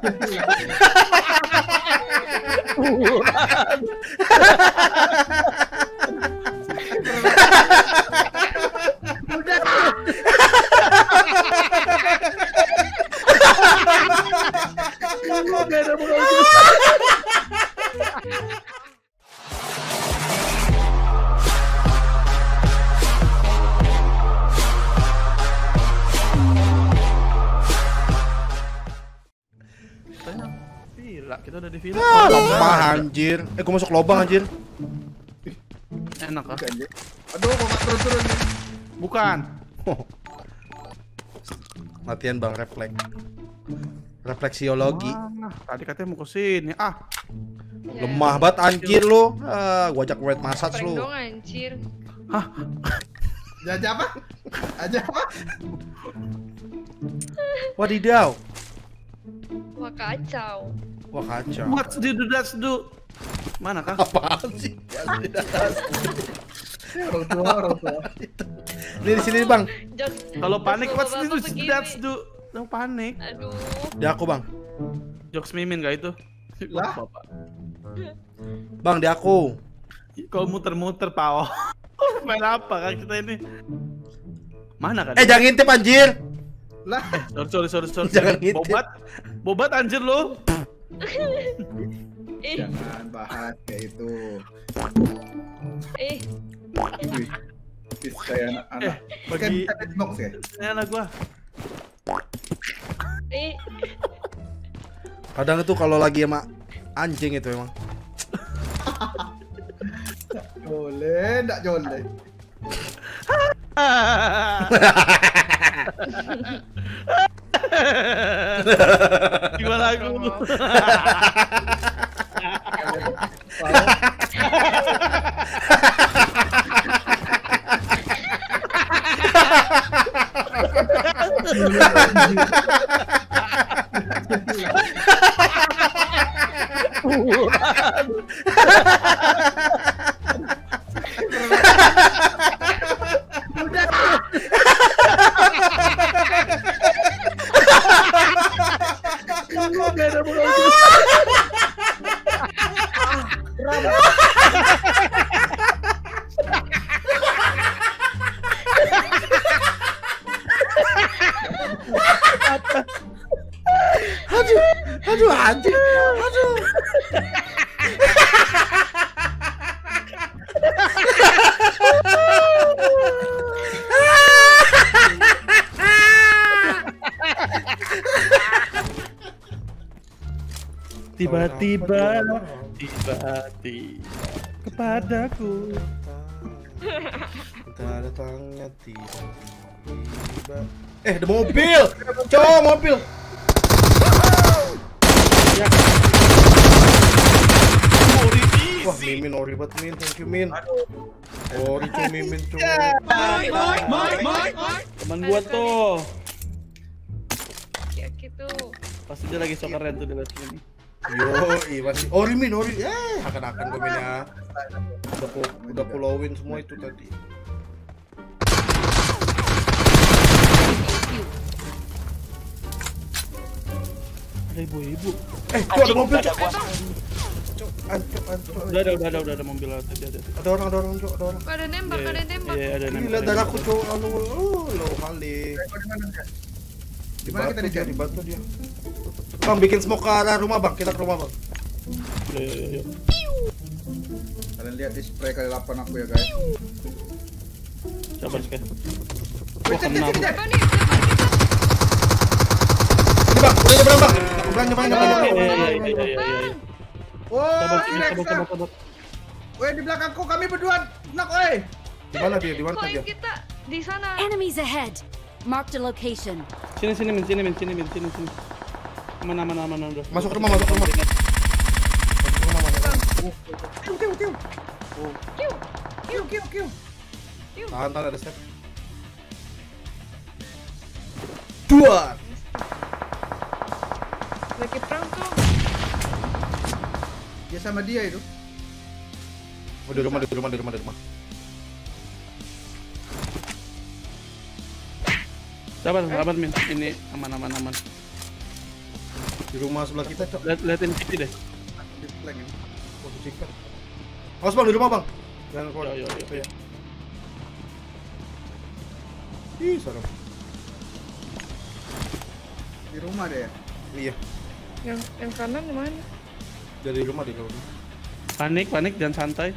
Gila, kita udah di villa. Lemah anjir. Gua masuk lubang anjir. Enak ah. Aduh, kok nggak turun-turun nih? Bukan. Latihan bang, refleksiologi. Tadi katanya mau kesini. Ah, Lemah banget anjir lu. Gua ajak wet massage Prank lu. dong anjir. Aja apa? Aja apa? Wadidaw. Wah kacau. Wah kacau. what's do that's do? Mana kah? Apaan sih? Orang tua. Ini di sini bang. Kalau panik Jokes what's bapak-bapak do begini. that's do? Yang panik. Aduh. Di aku bang. Jokes Mimin gak itu? Lah? Bapak. Bang di aku. Kau muter-muter pao. Main apa kan kita ini? Mana kan? Jangan ngintip anjir. Lah, Sorry. Jangan ngintip. Bobat anjir lu. jangan bahas kayak itu. Eh, Wih, kayak anak-anak. Kan Bagi kita box ya? ini anak gua. Kadang itu kalau lagi sama anjing itu emang. Boleh, enggak boleh. Gimana aku? Aduh anjing. Aduh. Tiba-tiba kepadaku. Datangnya tiba-tiba. Ada mobil. Cowok mobil. Ya. Wah, Mimin ori banget Min, thank you Min. Ori cuy Mimin cuy. Teman gua tuh. kayak gitu. Pasti dia lagi sokeran tuh di live sini. Yo, masih ori Min, ori. Akan-akan gue Min ya. Udah pulauin semua itu tadi. Ada ibu-ibu. Tuh ada mobil cuy. Ancuk. Udah ada mobil tadi ada. Ada orang, Cuk, ada orang. Ada nembak, ada nembak. Iya, ada Gila darahku Cuk, lo kali. Di mana kita dia? di Di batu dia. Bang, bikin smoke ke arah rumah bang, kita ke rumah bang. Iya. Kalian lihat di spray kali 8 aku ya guys. Sabar sekali. Wih, cek. Apa nih? Ini bang, udah nyebrang bang. Nyebrang. Iya. Oh, Sabar. weh di belakangku kami berdua. Nak, weh. Di mana dia? Di mana Kok dia? kita di sana? Enemies ahead. Mark the location. Sini. Aman udah. Masuk ke rumah. Kiu. Tahan ada step. Dua. Lagi perang tuh. Dia sama dia itu. Oh, di rumah. Sabar Min. Ini aman. Di rumah sebelah kita, Cok. Liatin kiri deh. Di flank ini. Oh, dicekkan. Awas Bang, di rumah Bang. Jangan keluar. Yo. Iya. Ih, serem. Di rumah deh ya. Iya, Yang kanan di mana? dari rumah di rumah. Panik, jangan santai.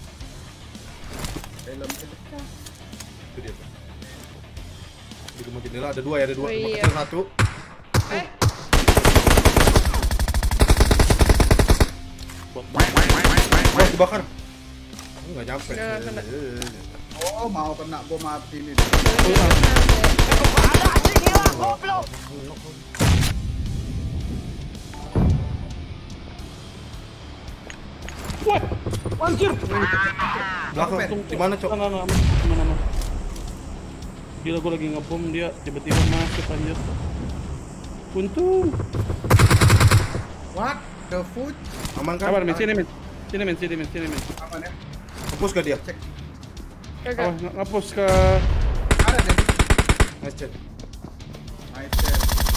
Helm itu. Itu dia. Bang. Di rumah jendela ada dua ya, ada dua. Oh, Rumah iya. kecil satu. Bang, dibakar. Enggak nyampe. Nggak kena. Oh, mau kena bom api nih. Wah, anjir. Belakang. Di mana, Cok? Mana? Gila, gue lagi ngebom, dia tiba-tiba masuk anjir. Untung. What the food? Aman kan? Kabar, sini men. Aman ya? Hapus gak dia? Cek. Kagak. Ngapus ke Ada deh. Nice chat. Nice set.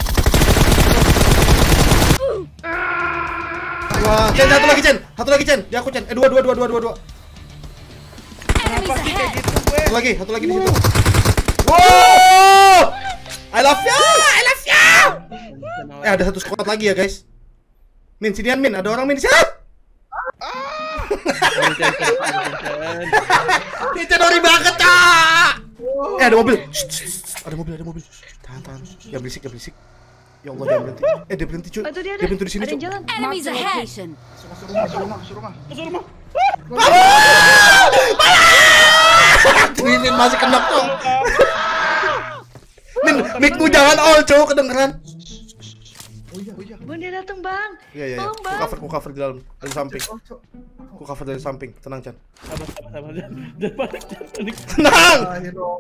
Wah, Chen, satu lagi Chen. Di aku Chen. Dua. Enemies ahead! Satu lagi di situ. Wow! I love you. Ada satu squad lagi ya guys. Min, sinian Min, ada orang Min di sini. Ini ori banget, Cak. Ada mobil. Ada mobil. Tahan. Ya berisik. Ya Allah, dia berhenti. Dia berhenti, cuy. Oh, itu dia ada. Dia berhenti di sini, Ada yang cuy. jalan. Enemies Marked a ahead! location. Masuk rumah. Ini masih kena tuh. Min, mic-mu jangan all, cowok kedengeran. Oh iya. Bang, dia datang, Bang. Iya. Tolong, Bang. Ku cover di dalam, dari samping. Ku cover dari samping. Tenang, Chan. sabar. Jangan panik. Tenang. Hero.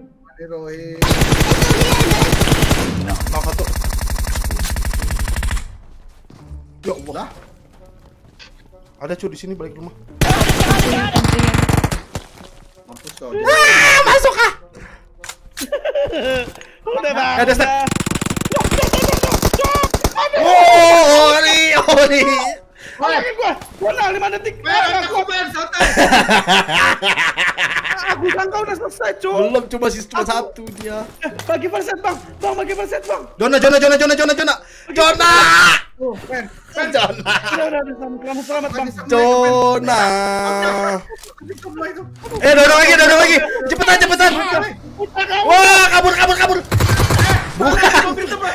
Salah satu. Ya Allah. Ada cuy di sini balik rumah. Mampus kau. Masuk ah. Udah, Bang. Ada step. Oh, Ori. Lagi gua nang 5 detik. Aku main santai. Aku sangka udah selesai, cuy. Belum, cuma satu dia. Bagi perset, Bang. Bagi perset, Bang. Jona. Jona. Selamat, Bang. Jona. Semua itu. Dorong lagi. Cepetan. Wah, kabur. Bukan.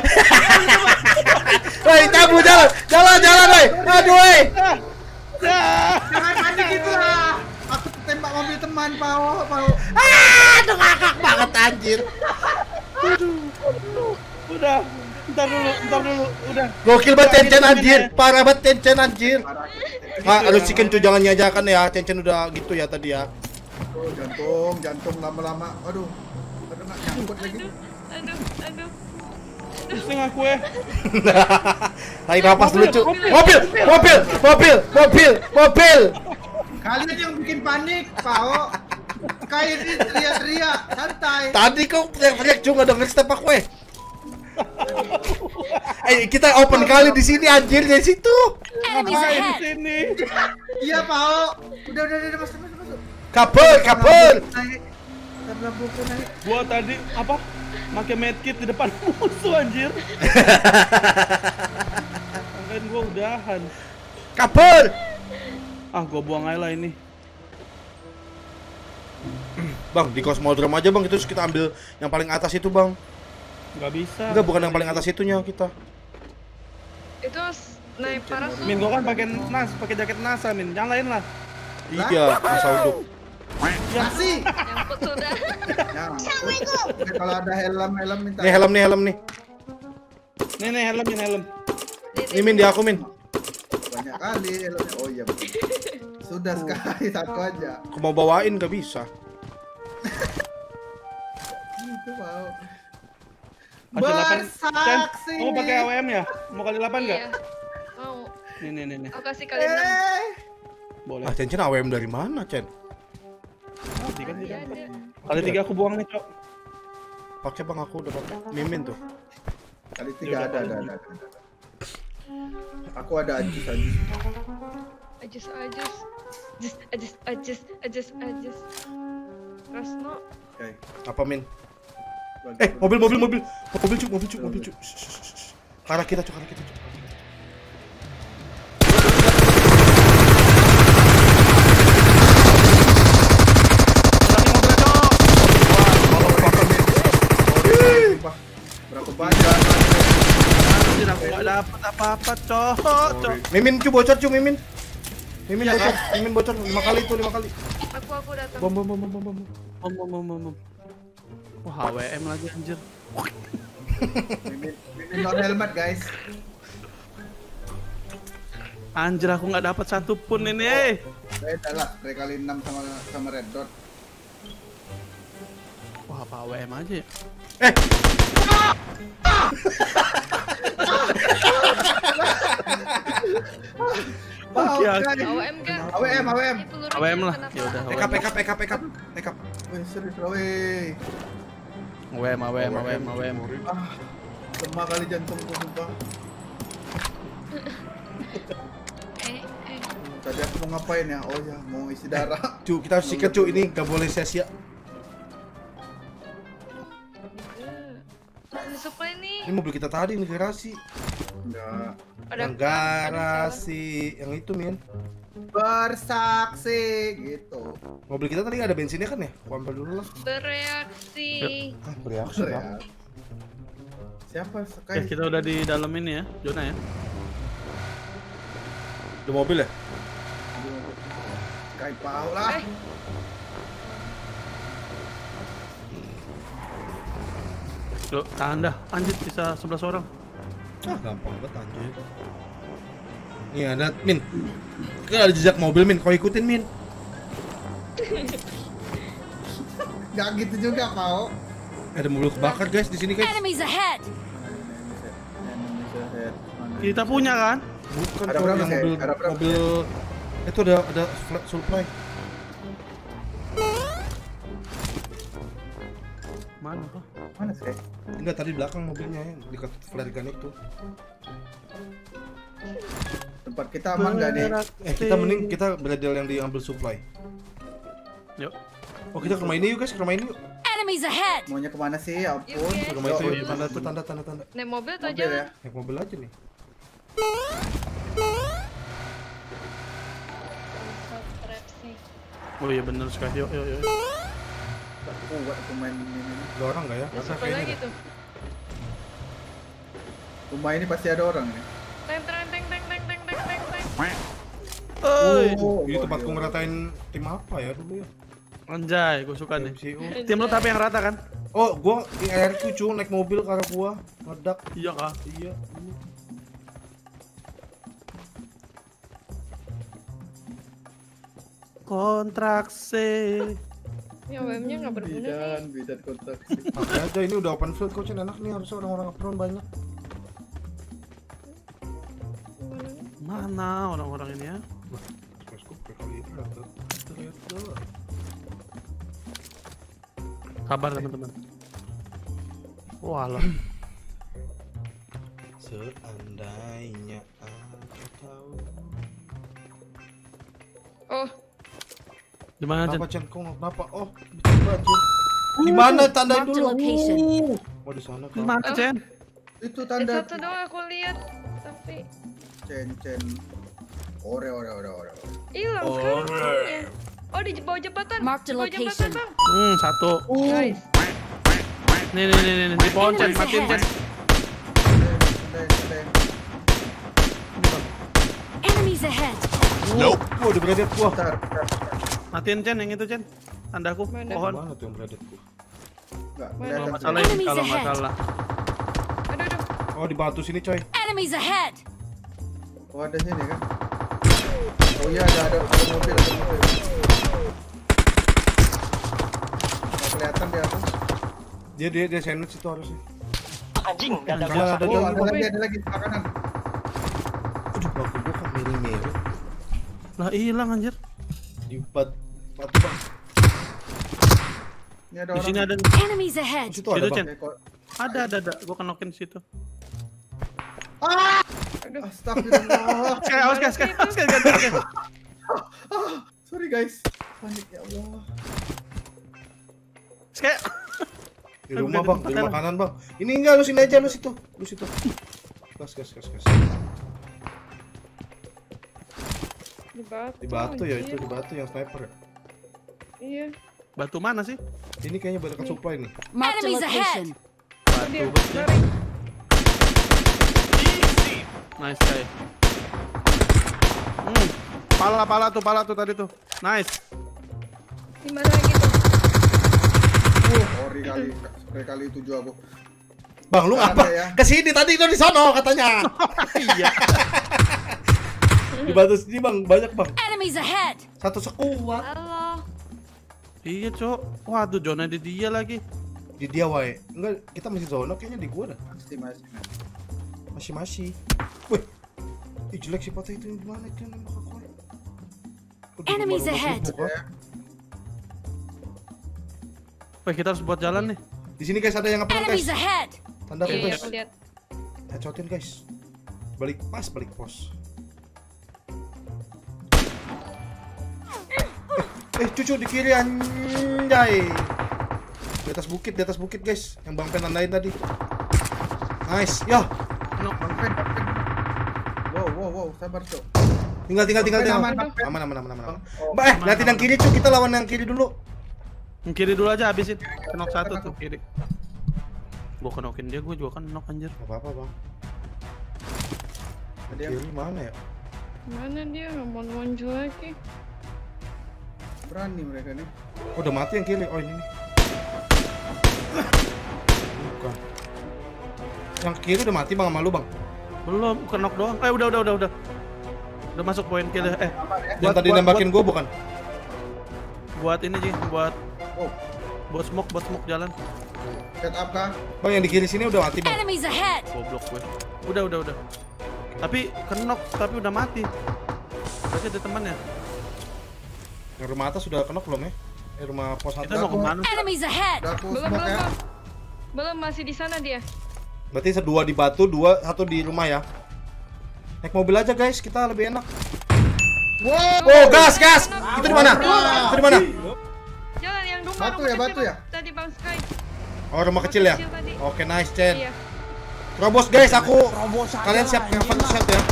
Woi, cabut jalan, woi. Aduh, woi. Jangan panik gitu lah. Aku tembak mobil teman, Pao. Aduh, ngakak banget anjir. Udah. Bentar dulu. Udah. Gokil banget Chen anjir. Parah banget Chen anjir. Aduh chicken tuh jangan nyajakan ya. Chen udah gitu ya tadi ya. Oh, jantung lama-lama. Aduh nggak nyangkut lagi. Aduh. Setengah kue. Tarik napas dulu, Cuk. Mobil. Kalian yang bikin panik, Pao. Kayak ini teriak-teriak, santai. Tadi kau teriak-teriak cuma denger step aku kita open kali di sini anjir dari situ. Enemies Di ahead! sini. Iya, Pao. Udah, masuk. Kabur. Naik. Karena buku naik. Gua tadi apa? Pakai medkit di depan musuh anjir. Kan gua udahan. Kabur. Gua buang aja lah ini. Bang, di Cosmodrome aja bang, itu terus kita ambil yang paling atas itu bang. Nggak bisa. Enggak, bukan yang paling atas itunya kita. Itu naik parasut. Min, gua kan pakai jaket NASA, Min. Yang lain lah. Iya, masa uduk. Masih. Nyangkut sudah. Assalamualaikum. Kalau ada helm minta. Nih helm nih. Nih helm. Ini Min, di aku Min. Banyak kali helmnya. Oh iya. Sudah sekali satu aja. Aku mau bawain gak bisa. Itu mau. Bersaksi. Mau pakai AWM ya? Mau kali 8 enggak? Iya. Mau. Nih. Aku kasih kali 6. Boleh. Ah, Chen AWM dari mana, Chen? Tadi kan Iya, dia. ada. Kali 3 aku buang nih, Cok. Pakai bang, aku udah pakai. Mimin tuh. Kali 3 ada. Aku ada ajus aja. Ajus. Rasno. Oke. Apa Min? Bagi- Mobil cuk. Shh. Ke arah kita cuk. Berapa banyak? Anjir, aku nggak dapat apa-apa, cok. Mimin cu bocor cu Mimin. Mimin bocor 5 kali itu 5 kali. Aku datang. Bom. Om. Wah, HWM lagi anjir. Mimin non helmet guys. Anjir, aku nggak dapat satu pun ini. Beda lah, kali 6 sama red dot. Wah, apa HWM aja ya? Wow, Ya. guys. AWM kan? AWM. AWM lah. Ya udah. Backup. Wih, serius lah, wih. AWM. Ah, lemah kali jantungku sumpah. Tadi aku mau ngapain ya? Oh ya, mau isi darah. Cu, kita harus sikat cu, ini gak boleh sia-sia. Ada supply nih. Ini mobil kita tadi nih garasi. Enggak. Yang garasi, yang itu Min. Bersaksi gitu. Mobil kita tadi nggak ada bensinnya kan ya? Aku ambil dulu lah. Bereaksi. Bereaksi Ya. Siapa Oke, Sky? kita udah di dalam ini ya, zona ya. Di mobil ya? Sky Pau lah. Loh, tahan dah. Anjir, bisa 11 orang. Gampang banget anjir. Nih ada Min. Kan ada jejak mobil Min, kau ikutin Min. Gak gitu juga Pau. Ada mobil kebakar guys di sini guys. Enemies ahead! Kita punya kan? Bukan Ada kau berapa, yang Shay? mobil Ada berapa? mobil itu ada flat supply. Mana kok? Mana Sky? Enggak tadi belakang mobilnya yang dekat flare gun itu. Tempat kita aman gak nih? Kita mending kita bradel yang diambil supply. Yuk. Oh kita ke rumah ini yuk guys, ke rumah ini yuk. Enemies ahead! Maunya kemana sih? Ya ampun. Ke rumah itu Yuk, yuk. Tanda tuh tanda. Naik mobil atau Mobil jalan? ya. Naik mobil aja nih. Oh iya bener sekali. Yuk. Gak kuat aku main ini. Ada orang nggak ya? Ya, Ada supply kayaknya lagi deh. tuh. Rumah ini pasti ada orang nih. Teng. Oh, Ini oh, tempatku iya. ngeratain tim apa ya dulu ya? Anjay, gue suka nih. MCU. Tim lo tapi yang rata kan? Oh, gua di RQ cu naik mobil ke arah gua, ngedak. Iya kah? Iya. Kontraksi. Ya AWM-nya nggak berguna nih. Bidan kontak. Pakai aja ini udah open field coach enak nih harusnya orang-orang apron banyak. Mana orang-orang ini ya? Terusku kali itu lihat dulu. Kabar teman-teman. Walah. Seandainya aku tahu. Oh, Di mana Jen? Apa Chen? Kok kenapa? Oh, coba Chen. Di mana tanda Marked a dulu? location. Oh di sana Di kan. mana Jen? Itu ada tanda satu doang aku lihat, tapi cen. Ore. hilang sekarang. filmnya. Oh di bawah jembatan. Marked a Di bawah location. jembatan, Bang. Satu. Guys, Nih di pohon Jen, Enemies matiin Jen. ahead. Senden. Enemies ahead! Wah, udah berada gua. Bentar. Matiin Jen yang itu Jen. Tandaku Mana? pohon. Mana tuh yang beradetku? Enggak, Mana? Kalau kelihatan nggak sih. salah ini, Enemies kalau nggak ahead. salah. Aduh. Oh di batu sini coy. Enemies ahead! Oh ada sini kan? Oh iya ada mobil. Nggak kelihatan di atas. Dia sandwich itu harusnya. Anjing, gak ada Ada ada Oh dia. ada lagi sebelah kanan. Aduh, waktu gua kan miring-miring. Lah hilang anjir. Di batu bang. Ini ada Di orang. sini ada. Enemies ahead! Situ ada Situ, bang. Chen. Oke, kok. Ada. Gua kenokin di situ. Aduh. Astagfirullah. Kayak awas guys, guys. Sorry guys. Panik ya Allah. Kayak Di rumah bang, di rumah kanan bang. Ini enggak, lu sini aja, lu situ. Gas. Di batu ya, itu di batu yang sniper ya. Iya. batu mana sih? Ini kayaknya banyak supply nih. Marked a location. Dia Batu. lari. Nice guys. Pala tuh tadi tuh. Nice. Di mana lagi tuh? Sorry kali 7 aku. Bang, lu Ada apa? ya. Kesini tadi itu di sono katanya. Iya. Di batu sini bang, banyak bang. Enemies ahead. Satu sekuat. Halo. Iya, Cok. Waduh, zona di dia lagi. Di dia wae. Enggak, kita masih zona kayaknya di gua dah. Masih. Wih. Ih, jelek sih patah itu gimana itu nembak aku. Enemies ahead. Wih, kita harus buat jalan nih. Di sini guys ada yang ngapain guys? Enemies ahead. Tanda aku Iya, guys. aku lihat. Headshotin guys. Balik pos. Cucu di kiri anjay. Di atas bukit guys. Yang Bang Pen tandain tadi. Nice. Ya. Wow, sabar Cok. Tinggal. Aman. Aman. Liatin yang kiri Cuk, kita lawan yang kiri dulu. Yang kiri dulu aja habisin. Knock satu tuh kiri. Gua kenokin dia, gua juga kan knock anjir. Gak apa-apa bang. Ada yang Kiri mana ya? Mana dia? Mau muncul lagi. berani mereka nih. Oh, udah mati yang kiri. Oh ini nih. Bukan. Yang kiri udah mati bang sama lu bang. Belum, knock doang. Udah. Udah masuk poin kill. Yang tadi nembakin gua bukan? Buat ini Ji, buat Oh, buat smoke jalan. set up kah? Bang yang di kiri sini udah mati bang. Enemies ahead. Goblok gue. Udah. Tapi knock tapi udah mati. Berarti ada temannya. Yang rumah atas sudah kenok belum ya? Rumah pos Kita atas. mau kemana? Enemies ahead. Udah aku Belum, smoke ya. Belum masih di sana dia. Berarti dua di batu, satu di rumah ya. Naik mobil aja guys, kita lebih enak. Wow. Oh, gas. Itu di mana? Itu di mana? Jalan yang rumah. Batu rumah ya, kecil, batu ya? Tadi Bang Sky. Oh, rumah kecil ya? tadi. Oke, nice, Chen. Iya. Terobos guys, kalian siap yang satu shot ya.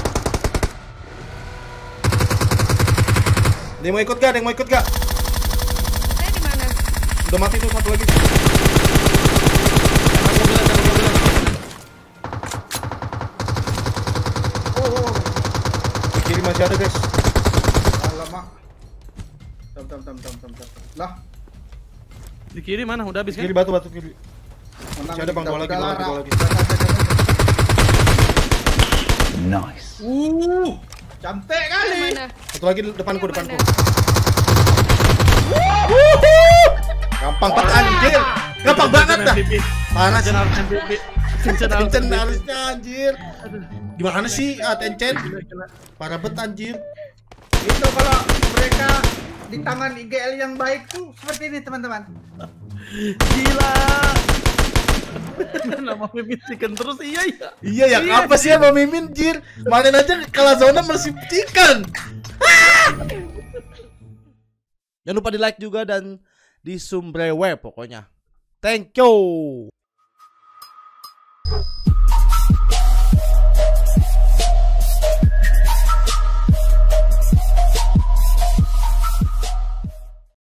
Ada yang mau ikut gak? Saya di mana? Udah mati tuh satu lagi. Oh. Di kiri masih ada guys. Alamak. Tam. Lah, Di kiri mana? Udah habis kan? Kiri batu kiri. menang. Masih ada bang, dua lagi. Nice. Cantik Di kali. mana? Satu lagi depanku. Yang mana? Gampang banget anjir. Gampang banget dah. Panas. Tencen harus MVP. Tencen harusnya anjir. Gimana sih Tencen? Parah bet anjir. Itu kalau mereka di tangan IGL yang baik tuh seperti ini teman-teman. Gila. Nama Mimin chicken terus iya. Iya ya, apa sih ya Bang Mimin jir? Kemarin aja kalah zona masih chicken. Jangan lupa di like juga dan di sumbrewe pokoknya. Thank you.